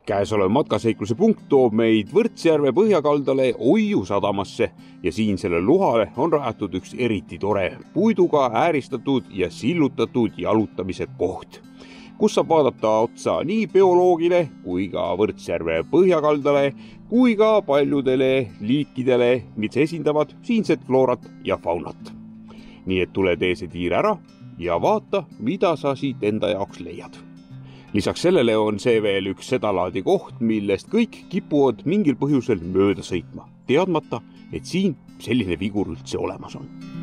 Käesolev matkaseikluse punkt toob meid Võrtsjärve põhjakaldale Oiu sadamasse ja siin selle luhale on rajatud üks eriti tore puiduga ääristatud ja sillutatud jalutamise koht, kus saab vaadata otsa nii bioloogile kui ka Võrtsjärve põhjakaldale kui ka paljudele liikidele, mis esindavad siinset floorat ja faunat. Nii et tule tee see tiir ära ja vaata, mida sa siit enda jaoks leiad. Lisaks sellele on see veel üks sedalaadi koht, millest kõik kipuvad mingil põhjusel mööda sõitma, teadmata, et siin selline vigur üldse olemas on.